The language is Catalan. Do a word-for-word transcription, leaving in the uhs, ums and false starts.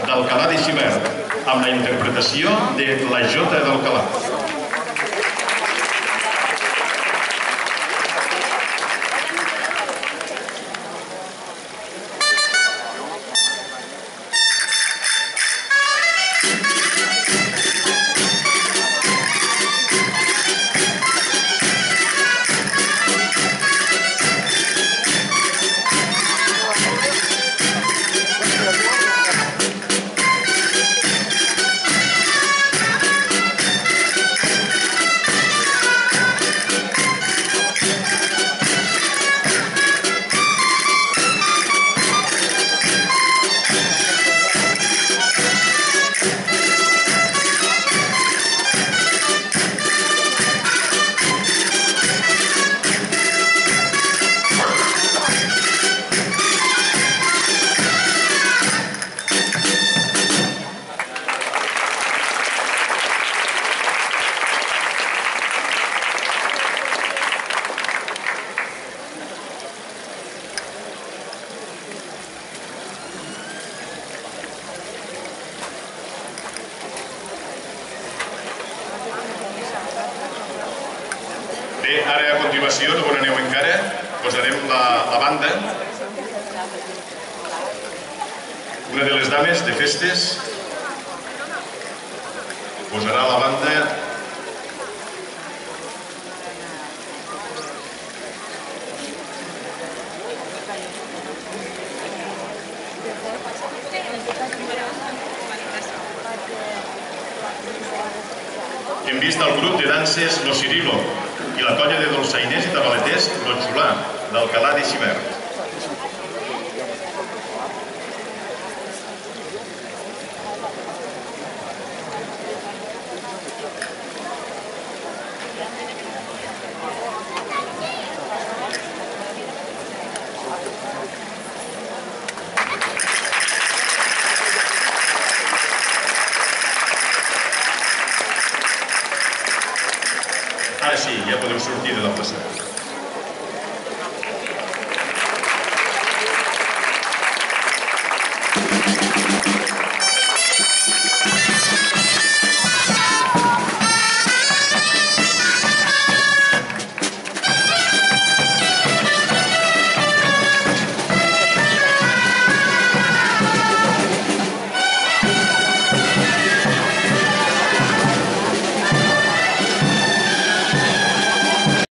d'Alcalà de Xivert, amb la interpretació de la Jota d'Alcalà. Bé, ara a continuació, no aneu encara, posarem la banda. Una de les dames de festes posarà la banda. Hem vist el grup de danses Lo Cirilo i la colla de dolçainers i tabaleters Lo Xulà, d'Alcalà de Xivert.